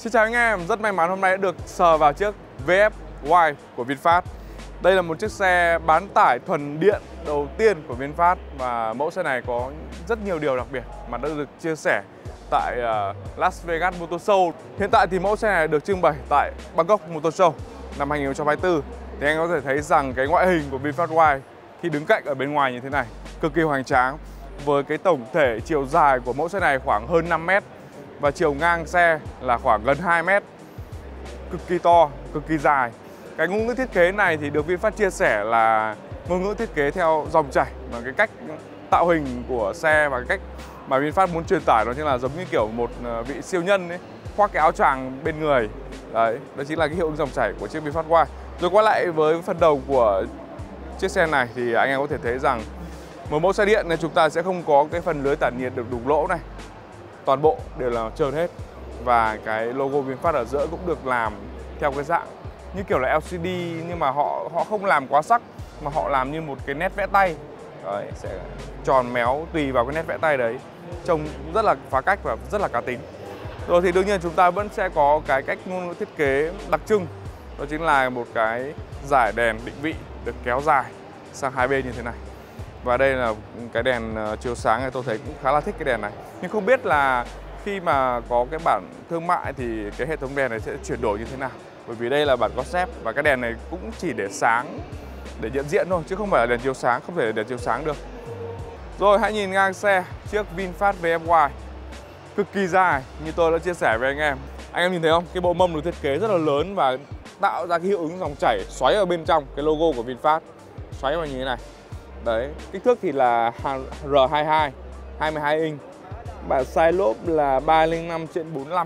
Xin chào anh em, rất may mắn hôm nay đã được sờ vào chiếc VF-Y của VinFast. Đây là một chiếc xe bán tải thuần điện đầu tiên của VinFast và mẫu xe này có rất nhiều điều đặc biệt mà đã được chia sẻ tại Las Vegas Motor Show. Hiện tại thì mẫu xe này được trưng bày tại Bangkok Motor Show năm 2024. Thì anh có thể thấy rằng cái ngoại hình của VinFast Y khi đứng cạnh ở bên ngoài như thế này cực kỳ hoành tráng, với cái tổng thể chiều dài của mẫu xe này khoảng hơn 5 mét và chiều ngang xe là khoảng gần 2 mét. Cực kỳ to, cực kỳ dài. Cái ngôn ngữ thiết kế này thì được VinFast chia sẻ là ngôn ngữ thiết kế theo dòng chảy, và cái cách tạo hình của xe và cái cách mà VinFast muốn truyền tải đó chính là giống như kiểu một vị siêu nhân ấy, khoác cái áo choàng bên người. Đấy, đó chính là cái hiệu ứng dòng chảy của chiếc VinFast Y. Rồi quay lại với phần đầu của chiếc xe này thì anh em có thể thấy rằng một mẫu xe điện này chúng ta sẽ không có cái phần lưới tản nhiệt được đục lỗ này. Toàn bộ đều là trơn hết. Và cái logo VinFast ở giữa cũng được làm theo cái dạng như kiểu là LCD, nhưng mà họ không làm quá sắc mà họ làm như một cái nét vẽ tay. Đấy, sẽ tròn méo tùy vào cái nét vẽ tay đấy, trông rất là phá cách và rất là cá tính. Rồi thì đương nhiên chúng ta vẫn sẽ có cái cách ngôn ngữ thiết kế đặc trưng, đó chính là một cái dải đèn định vị được kéo dài sang hai bên như thế này. Và đây là cái đèn chiếu sáng này, tôi thấy cũng khá là thích cái đèn này. Nhưng không biết là khi mà có cái bản thương mại thì cái hệ thống đèn này sẽ chuyển đổi như thế nào. Bởi vì đây là bản concept và cái đèn này cũng chỉ để sáng, để nhận diện thôi, chứ không phải là đèn chiếu sáng, không thể là đèn chiếu sáng được. Rồi hãy nhìn ngang xe chiếc VinFast VF-Y cực kỳ dài như tôi đã chia sẻ với anh em. Anh em nhìn thấy không? Cái bộ mâm được thiết kế rất là lớn và tạo ra cái hiệu ứng dòng chảy xoáy ở bên trong cái logo của VinFast, xoáy vào như thế này. Đấy, kích thước thì là R22, 22 inch. Bản size lốp là 305/45.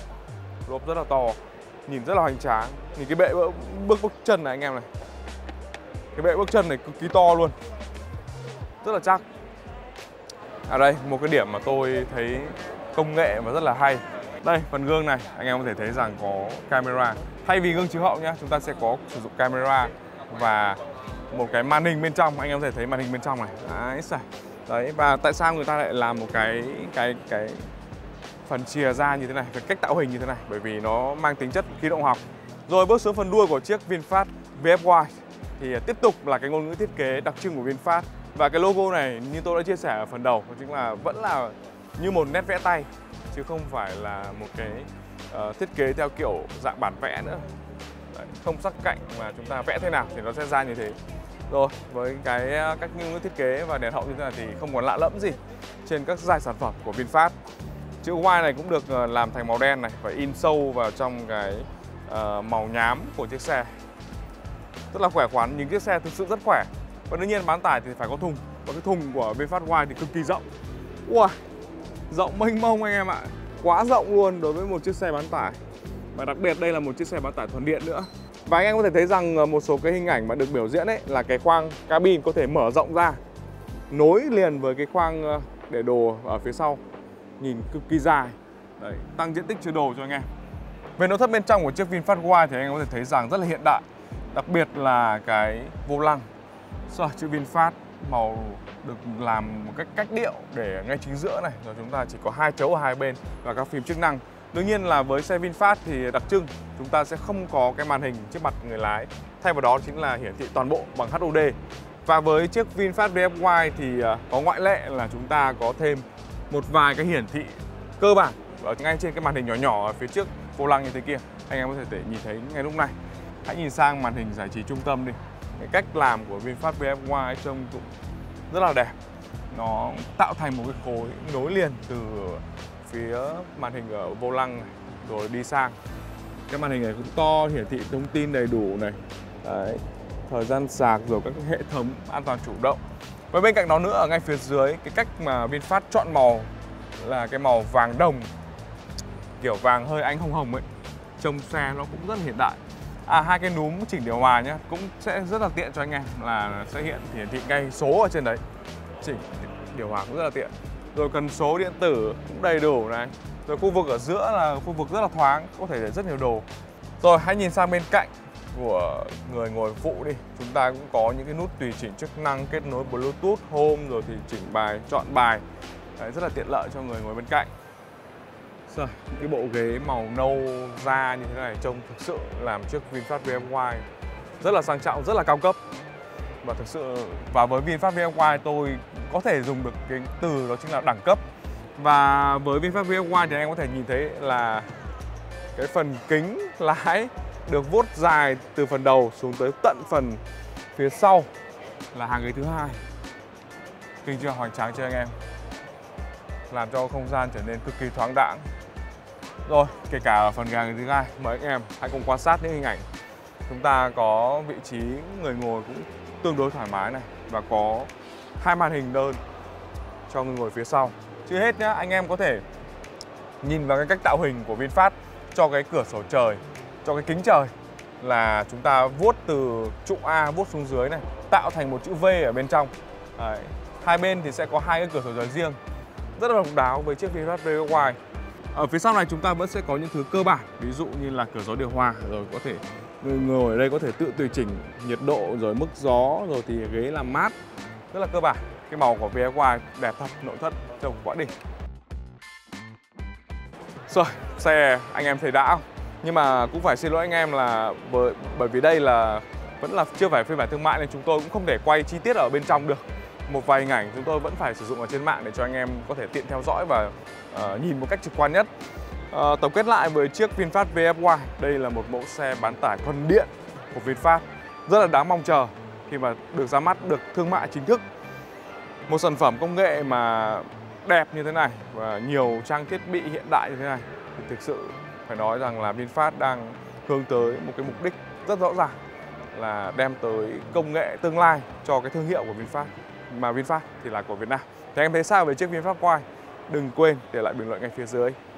Lốp rất là to, nhìn rất là hoành tráng. Nhìn cái bệ bước chân này anh em này. Cái bệ bước chân này cực kỳ to luôn, rất là chắc. À đây, một cái điểm mà tôi thấy công nghệ mà rất là hay. Đây, phần gương này, anh em có thể thấy rằng có camera. Thay vì gương chiếu hậu nhá, chúng ta sẽ có sử dụng camera và một cái màn hình bên trong. Anh em có thể thấy màn hình bên trong này. Đấy, và tại sao người ta lại làm một cái phần chìa ra như thế này, cái cách tạo hình như thế này? Bởi vì nó mang tính chất khí động học. Rồi bước xuống phần đuôi của chiếc VinFast VF-Y thì tiếp tục là cái ngôn ngữ thiết kế đặc trưng của VinFast. Và cái logo này như tôi đã chia sẻ ở phần đầu, đó chính là vẫn là như một nét vẽ tay, chứ không phải là một cái thiết kế theo kiểu dạng bản vẽ nữa. Đấy, không sắc cạnh mà chúng ta vẽ thế nào thì nó sẽ ra như thế. Rồi, với cái cách ngôn ngữ thiết kế và đèn hậu như thế này thì không còn lạ lẫm gì trên các dải sản phẩm của VinFast. Chữ Y này cũng được làm thành màu đen này và in sâu vào trong cái màu nhám của chiếc xe. Rất là khỏe khoắn, những chiếc xe thực sự rất khỏe. Và đương nhiên bán tải thì phải có thùng. Và cái thùng của VinFast Y thì cực kỳ rộng. Wow, rộng mênh mông anh em ạ. Quá rộng luôn đối với một chiếc xe bán tải. Và đặc biệt đây là một chiếc xe bán tải thuần điện nữa. Và anh em có thể thấy rằng một số cái hình ảnh mà được biểu diễn ấy là cái khoang cabin có thể mở rộng ra, nối liền với cái khoang để đồ ở phía sau. Nhìn cực kỳ dài. Đấy, tăng diện tích chứa đồ cho anh em. Về nội thất bên trong của chiếc VinFast Y thì anh em có thể thấy rằng rất là hiện đại. Đặc biệt là cái vô lăng. Rồi, chữ VinFast màu được làm một cách điệu để ngay chính giữa này. Rồi chúng ta chỉ có hai chấu ở hai bên và các phím chức năng. Đương nhiên là với xe VinFast thì đặc trưng chúng ta sẽ không có cái màn hình trước mặt người lái. Thay vào đó chính là hiển thị toàn bộ bằng HUD. Và với chiếc VinFast VF-Y thì có ngoại lệ là chúng ta có thêm một vài cái hiển thị cơ bản ở ngay trên cái màn hình nhỏ nhỏ ở phía trước vô lăng như thế kia. Anh em có thể nhìn thấy ngay lúc này. Hãy nhìn sang màn hình giải trí trung tâm đi. Cái cách làm của VinFast VF-Y trông cũng rất là đẹp. Nó tạo thành một cái khối nối liền từ phía màn hình ở vô lăng này, rồi đi sang. Cái màn hình này cũng to, hiển thị thông tin đầy đủ này. Đấy, thời gian sạc rồi các hệ thống an toàn chủ động. Và bên cạnh đó nữa ở ngay phía dưới, cái cách mà VinFast chọn màu là cái màu vàng đồng, kiểu vàng hơi ánh hồng hồng ấy. Trông xe nó cũng rất là hiện đại. Hai cái núm chỉnh điều hòa nhá, cũng sẽ rất là tiện cho anh em, là sẽ hiển thị ngay số ở trên đấy. Chỉnh điều hòa cũng rất là tiện. Rồi cần số điện tử cũng đầy đủ này. Rồi khu vực ở giữa là khu vực rất là thoáng, có thể để rất nhiều đồ. Rồi hãy nhìn sang bên cạnh của người ngồi phụ đi. Chúng ta cũng có những cái nút tùy chỉnh chức năng, kết nối Bluetooth, Home, rồi thì chỉnh bài, chọn bài. Đấy, rất là tiện lợi cho người ngồi bên cạnh. Rồi, cái bộ ghế màu nâu da như thế này trông thực sự làm chiếc VinFast VF-Y rất là sang trọng, rất là cao cấp. Và thực sự và với VinFast VF-Y tôi có thể dùng được cái từ đó chính là đẳng cấp. Và với VinFast VF-Y thì anh em có thể nhìn thấy là cái phần kính lái được vuốt dài từ phần đầu xuống tới tận phần phía sau là hàng ghế thứ hai. Kinh chưa, hoành tráng chưa anh em? Làm cho không gian trở nên cực kỳ thoáng đãng. Rồi, kể cả ở phần ghế thứ hai, mời anh em hãy cùng quan sát những hình ảnh. Chúng ta có vị trí người ngồi cũng tương đối thoải mái này và có hai màn hình đơn cho người ngồi phía sau. Chưa hết nhá, anh em có thể nhìn vào cái cách tạo hình của VinFast cho cái cửa sổ trời, cho cái kính trời là chúng ta vuốt từ trụ A vuốt xuống dưới này, tạo thành một chữ V ở bên trong. Đấy. Hai bên thì sẽ có hai cái cửa sổ trời riêng, rất là độc đáo với chiếc VinFast VF-Y. Ở phía sau này chúng ta vẫn sẽ có những thứ cơ bản, ví dụ như là cửa gió điều hòa, rồi có thể người ngồi ở đây có thể tự tùy chỉnh nhiệt độ, rồi mức gió, rồi thì ghế làm mát, rất là cơ bản. Cái màu của VF-Y đẹp thật, nội thất trông quá đỉnh. Rồi, xe anh em thấy đã không? Nhưng mà cũng phải xin lỗi anh em là bởi vì đây là vẫn là chưa phải phiên bản thương mại nên chúng tôi cũng không thể quay chi tiết ở bên trong được. Một vài hình ảnh chúng tôi vẫn phải sử dụng ở trên mạng để cho anh em có thể tiện theo dõi và nhìn một cách trực quan nhất. Tổng kết lại với chiếc VinFast VF-Y, đây là một mẫu xe bán tải thuần điện của VinFast rất là đáng mong chờ khi mà được ra mắt, được thương mại chính thức. Một sản phẩm công nghệ mà đẹp như thế này và nhiều trang thiết bị hiện đại như thế này thì thực sự phải nói rằng là VinFast đang hướng tới một cái mục đích rất rõ ràng là đem tới công nghệ tương lai cho cái thương hiệu của VinFast, mà VinFast thì là của Việt Nam. Thì anh em thấy sao về chiếc VinFast Y? Đừng quên để lại bình luận ngay phía dưới.